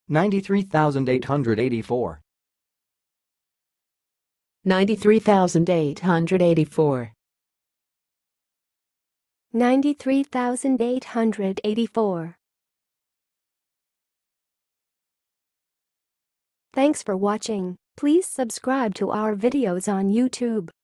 93,884. 93,884. 93,884. Thanks for watching. Please subscribe to our videos on YouTube.